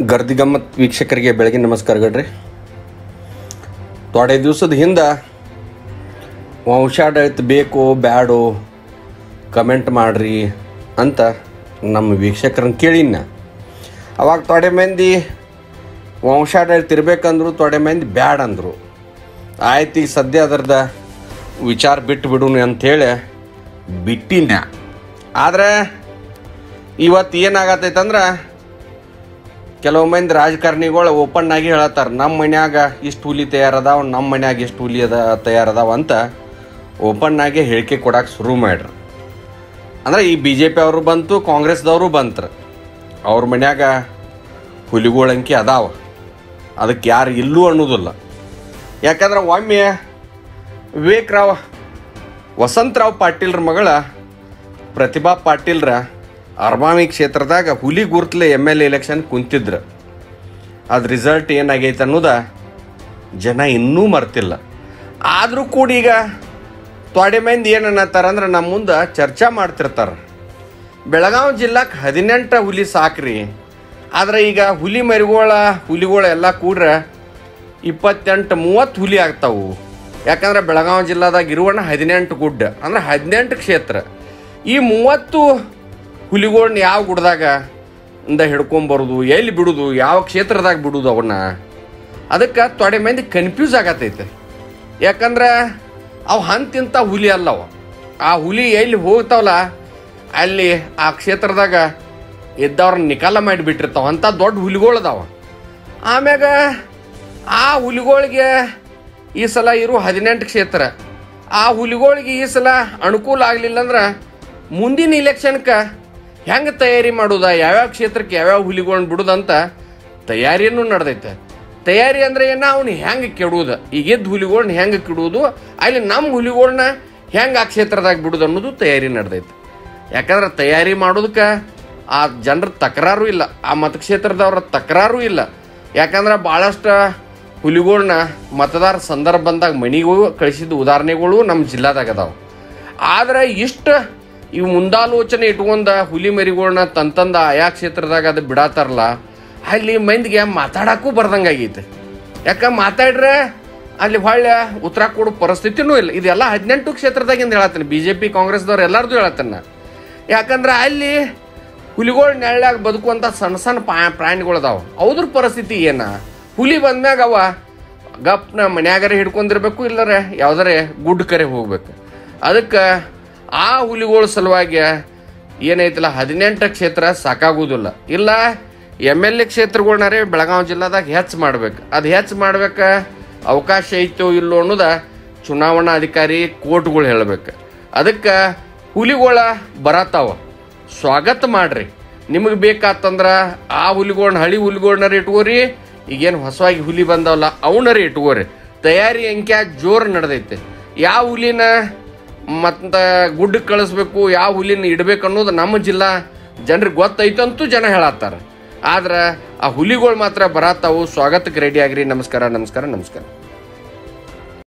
ಗರ್ದಿ ಗಮ್ಮತ್ ವೀಕ್ಷಕರಿಗೆ ಬೆಳಗಿನ ನಮಸ್ಕಾರಗಳ್ರಿ. ತೊಡೆ ದಿವಸದ ಹಿಂದೆ ವಂಶಾಡಳಿತ ಬೇಕೋ ಬ್ಯಾಡೋ ಕಮೆಂಟ್ ಮಾಡ್ರಿ ಅಂತ ನಮ್ಮ ವೀಕ್ಷಕರನ್ನ ಕೇಳಿನ. ಅವಾಗ ತೊಡೆ ಮಂದಿ ವಂಶಾಡಳಿತ ಇರ್ಬೇಕಂದ್ರು, ತೊಡೆ ಮಂದಿ ಬ್ಯಾಡ ಅಂದರು. ಆಯ್ತು, ಈಗ ಸದ್ಯ ಅದರದ ವಿಚಾರ ಬಿಟ್ಟು ಬಿಡುನು ಅಂಥೇಳಿ ಬಿಟ್ಟಿನ. ಆದರೆ ಇವತ್ತು ಏನಾಗತ್ತೈತಂದ್ರೆ, ಕೆಲವು ಮಂದಿ ರಾಜಕಾರಣಿಗಳು ಓಪನ್ ಆಗಿ ಹೇಳತ್ತಾರೆ, ನಮ್ಮ ಮನ್ಯಾಗ ಇಷ್ಟು ಹುಲಿ ತಯಾರದಾವ, ನಮ್ಮ ಮನ್ಯಾಗ ಇಷ್ಟು ಹುಲಿ ತಯಾರದಾವ ಅಂತ ಓಪನ್ ಆಗಿ ಹೇಳಿಕೆ ಕೊಡಕ್ಕೆ ಶುರು ಮಾಡ್ರಿ. ಅಂದರೆ ಈ BJP ಅವರು ಬಂತು, ಕಾಂಗ್ರೆಸ್ದವರು ಬಂತ್ರು, ಅವ್ರ ಮನ್ಯಾಗ ಹುಲಿಗಳಂಕಿ ಅದಾವ, ಅದಕ್ಕೆ ಯಾರು ಇಲ್ಲೂ ಅನ್ನೋದಿಲ್ಲ. ಯಾಕಂದ್ರೆ ಒಮ್ಮೆ ವಸಂತರಾವ್ ಪಾಟೀಲ್ರ ಮಗಳ ಪ್ರತಿಭಾ ಪಾಟೀಲ್ರ ಅರ್ಮಾಮಿ ಕ್ಷೇತ್ರದಾಗ ಹುಲಿ ಗುರ್ತಲೆ MLA ಎಲೆಕ್ಷನ್ ಕುಂತಿದ್ರು. ಅದು ರಿಸಲ್ಟ್ ಏನಾಗೈತೆ ಅನ್ನೋದ ಜನ ಇನ್ನೂ ಮರ್ತಿಲ್ಲ. ಆದರೂ ಕೂಡ ಈಗ ತೊಡೆ ಮಂದಿ ಏನನ್ನತ್ತಾರಂದ್ರೆ, ನಮ್ಮ ಮುಂದೆ ಚರ್ಚೆ ಮಾಡ್ತಿರ್ತಾರೆ, ಬೆಳಗಾವಿ ಜಿಲ್ಲಾಕ್ಕೆ 18 ಹುಲಿ ಸಾಕ್ರಿ, ಆದರೆ ಈಗ ಹುಲಿ ಹುಲಿಗಳು ಎಲ್ಲ ಕೂಡ್ರೆ 28-30 ಹುಲಿ ಆಗ್ತಾವು. ಯಾಕಂದ್ರೆ ಬೆಳಗಾವಿ ಜಿಲ್ಲಾದಾಗ ಇರುವಣ್ಣ 18 ಗುಡ್ಡ, ಅಂದ್ರೆ 18 ಕ್ಷೇತ್ರ. ಈ 30 ಹುಲಿಗಳನ್ನ ಯಾವ ಗುಡ್ದಾಗ ಇಂದ ಹಿಡ್ಕೊಂಬರೋದು, ಎಲ್ಲಿ ಬಿಡೋದು, ಯಾವ ಕ್ಷೇತ್ರದಾಗ ಬಿಡೋದು ಅವನ್ನ, ಅದಕ್ಕೆ ತೊಡೆ ಮಂದಿ ಕನ್ಫ್ಯೂಸ್ ಆಗತ್ತೈತೆ. ಯಾಕಂದ್ರೆ ಅವು ಹಂತಿಂತ ಹುಲಿ ಅಲ್ಲವ. ಆ ಹುಲಿ ಎಲ್ಲಿ ಹೋಗ್ತಾವಲ್ಲ ಅಲ್ಲಿ ಆ ಕ್ಷೇತ್ರದಾಗ ಇದ್ದವ್ರನ್ನ ನಿಕಾಲ ಮಾಡಿಬಿಟ್ಟಿರ್ತಾವ, ಅಂಥ ದೊಡ್ಡ ಹುಲಿಗಳದಾವ. ಆಮ್ಯಾಗ ಆ ಹುಲಿಗಳಿಗೆ ಈ ಸಲ ಇರೋ 18 ಕ್ಷೇತ್ರ, ಆ ಹುಲಿಗಳಿಗೆ ಈ ಸಲ ಅನುಕೂಲ ಆಗಲಿಲ್ಲ ಅಂದ್ರೆ ಮುಂದಿನ ಇಲೆಕ್ಷನ್ಗೆ ಹೆಂಗೆ ತಯಾರಿ ಮಾಡೋದ, ಯಾವ್ಯಾವ ಕ್ಷೇತ್ರಕ್ಕೆ ಯಾವ್ಯಾವ ಹುಲಿಗಳನ್ನ ಬಿಡೋದಂತ ತಯಾರಿಯೂ ನಡೆದೈತೆ. ತಯಾರಿ ಅಂದರೆ ಏನು, ಅವ್ನು ಹೆಂಗೆ ಕೆಡುವುದು, ಈಗಿದ್ದ ಹುಲಿಗಳನ್ನ ಹೆಂಗೆ ಕೆಡುವುದು, ಅಲ್ಲಿ ನಮ್ಮ ಹುಲಿಗಳನ್ನ ಹೆಂಗೆ ಆ ಕ್ಷೇತ್ರದಾಗ ಬಿಡೋದು ಅನ್ನೋದು ತಯಾರಿ ನಡೆದೈತೆ. ಯಾಕಂದ್ರೆ ತಯಾರಿ ಮಾಡೋದಕ್ಕೆ ಆ ಜನರ ತಕರಾರು ಇಲ್ಲ, ಆ ಮತಕ್ಷೇತ್ರದವ್ರ ತಕರಾರು ಇಲ್ಲ. ಯಾಕಂದ್ರೆ ಭಾಳಷ್ಟು ಹುಲಿಗಳನ್ನ ಮತದಾರ ಸಂದರ್ಭ ಬಂದಾಗ ಮನೆಗೂ ಕಳಿಸಿದ ಉದಾಹರಣೆಗಳು ನಮ್ಮ ಜಿಲ್ಲಾದಾಗ ಅದಾವೆ. ಆದರೆ ಇಷ್ಟು ಇವು ಮುಂದಾಲೋಚನೆ ಇಟ್ಕೊಂಡ ಹುಲಿ ಮರಿಗಳನ್ನ ತಂತಂದ ಆಯಾ ಕ್ಷೇತ್ರದಾಗ ಅದು ಬಿಡತ್ತಾರಲ್ಲ, ಅಲ್ಲಿ ಮಂದಿಗೆ ಮಾತಾಡಕ್ಕೂ ಬರ್ದಂಗೆ ಆಗೈತೆ. ಯಾಕೆ ಮಾತಾಡ್ರೆ ಅಲ್ಲಿ ಹೊಳ್ಳೆ ಉತ್ತರ ಕೊಡೋ ಪರಿಸ್ಥಿತಿನೂ ಇಲ್ಲ. ಇದೆಲ್ಲ 18 ಕ್ಷೇತ್ರದಾಗಿಂದ ಹೇಳತ್ತೀನಿ, BJP ಕಾಂಗ್ರೆಸ್ದವ್ರು ಎಲ್ಲರದು ಹೇಳತ್ತೇನೆ. ಯಾಕಂದ್ರೆ ಅಲ್ಲಿ ಹುಲಿಗಳು ನೆಳ್ಳಾಗ ಬದುಕುವಂಥ ಸಣ್ಣ ಸಣ್ಣ ಪ್ರಾಣಿಗಳದಾವ, ಅವ್ರ ಪರಿಸ್ಥಿತಿ ಏನ, ಹುಲಿ ಬಂದ್ಮ್ಯಾಗ ಅವ ಗಪ್ನ ಮನ್ಯಾಗರೆ ಹಿಡ್ಕೊಂಡಿರ್ಬೇಕು, ಇಲ್ಲರೆ ಯಾವ್ದಾರೆ ಗುಡ್ ಕರೆ ಹೋಗ್ಬೇಕು. ಅದಕ್ಕೆ ಆ ಹುಲಿಗಳ ಸಲುವಾಗಿ ಏನೈತಲ್ಲ 18 ಕ್ಷೇತ್ರ ಸಾಕಾಗೋದಿಲ್ಲ. ಇಲ್ಲ MLA ಕ್ಷೇತ್ರಗಳ್ನಾರೇ ಬೆಳಗಾವಿ ಜಿಲ್ಲಾದಾಗ ಹೆಚ್ಚು ಮಾಡ್ಬೇಕು. ಅದು ಹೆಚ್ಚು ಮಾಡ್ಬೇಕು ಅವಕಾಶ ಐತೋ ಇಲ್ಲೋ ಅನ್ನೋದ ಚುನಾವಣಾ ಅಧಿಕಾರಿ ಕೋರ್ಟ್ಗಳು ಹೇಳ್ಬೇಕು. ಅದಕ್ಕೆ ಹುಲಿಗಳ ಬರತ್ತಾವ, ಸ್ವಾಗತ ಮಾಡ್ರಿ. ನಿಮಗೆ ಬೇಕಾತಂದ್ರೆ ಆ ಹುಲಿಗಳನ್ನ ಹಳಿ ಹುಲಿಗಳನ್ನಾರ ಇಟ್ಕೋರಿ, ಈಗೇನು ಹೊಸವಾಗಿ ಹುಲಿ ಬಂದವಲ್ಲ ಅವನಾರ ಇಟ್ಕೋರಿ. ತಯಾರಿ ಅಂಕ್ಯ ಜೋರು ನಡೆದೈತೆ. ಯಾವ ಹುಲಿನ ಮತ್ತು ಗುಡ್ಡಕ್ಕೆ ಕಳಿಸ್ಬೇಕು, ಯಾವ ಹುಲಿನ ಇಡಬೇಕು ಅನ್ನೋದು ನಮ್ಮ ಜಿಲ್ಲಾ ಜನರಿಗೆ ಗೊತ್ತೈತಂತೂ ಜನ ಹೇಳತ್ತಾರೆ. ಆದ್ರೆ ಆ ಹುಲಿಗಳು ಮಾತ್ರ ಬರತ್ತಾವು. ಸ್ವಾಗತಕ್ಕೆ ರೆಡಿ ಆಗ್ರಿ. ನಮಸ್ಕಾರ.